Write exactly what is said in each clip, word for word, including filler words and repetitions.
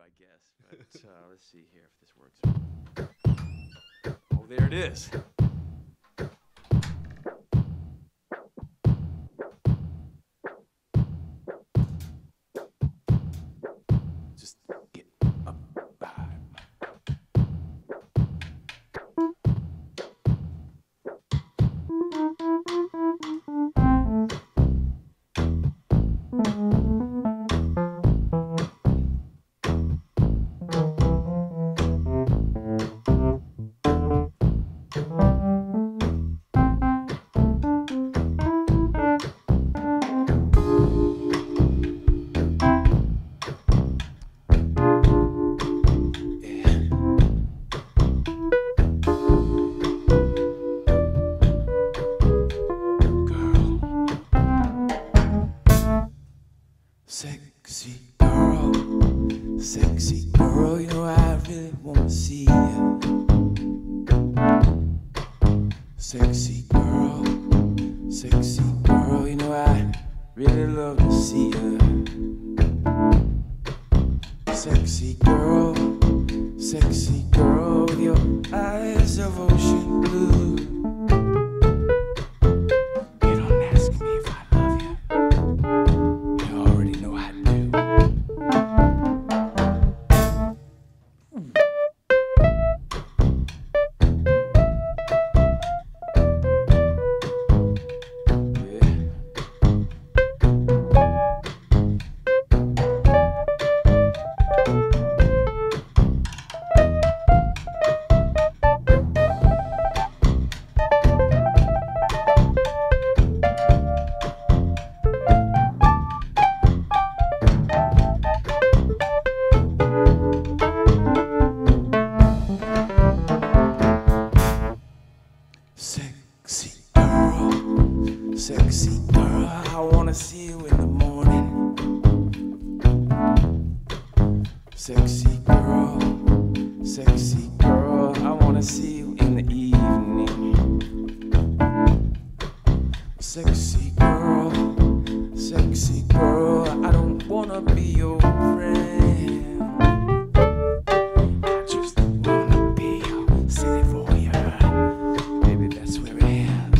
I guess. But uh, let's see here if this works. Oh, there it is. Just get a vibe. Sexy girl, sexy girl, you know I really wanna see you. Sexy girl, sexy girl, you know I really love to see you. Sexy girl, sexy girl, with your eyes of ocean blue. Sexy girl, sexy girl, I wanna see you in the morning. Sexy girl, sexy girl, I wanna see you in the evening. Sexy girl, sexy girl, I don't wanna be your friend. I just wanna be your city voyeur. Baby, that's where it ends.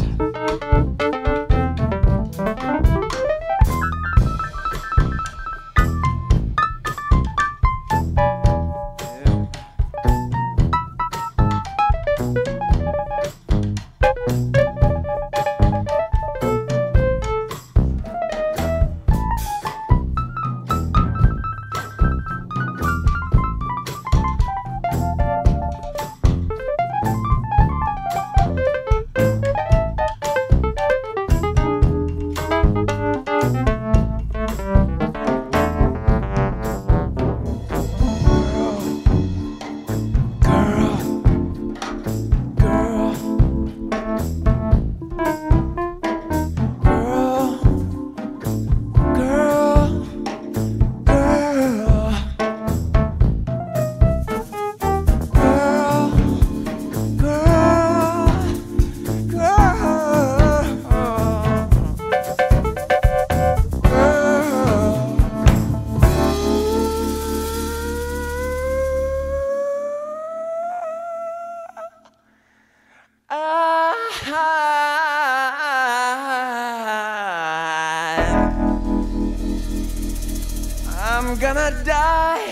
I'm gonna die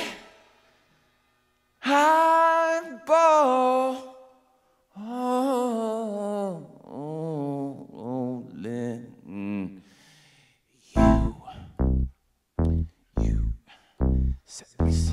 highball. Oh, oh, Lynn. You, you, sexy.